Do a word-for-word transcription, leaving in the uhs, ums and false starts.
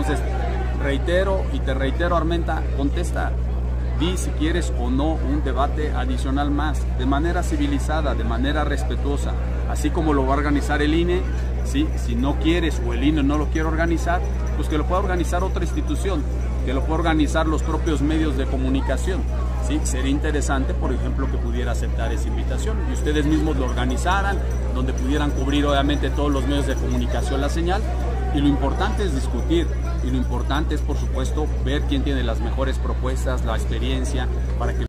Entonces, reitero y te reitero, Armenta, contesta, di si quieres o no un debate adicional más, de manera civilizada, de manera respetuosa, así como lo va a organizar el I N E. ¿Sí? Si no quieres o el I N E no lo quiere organizar, pues que lo pueda organizar otra institución, que lo pueda organizar los propios medios de comunicación. ¿Sí? Sería interesante, por ejemplo, que pudiera aceptar esa invitación y ustedes mismos lo organizaran, donde pudieran cubrir obviamente todos los medios de comunicación la señal. Y lo importante es discutir, y lo importante es, por supuesto, ver quién tiene las mejores propuestas, la experiencia, para que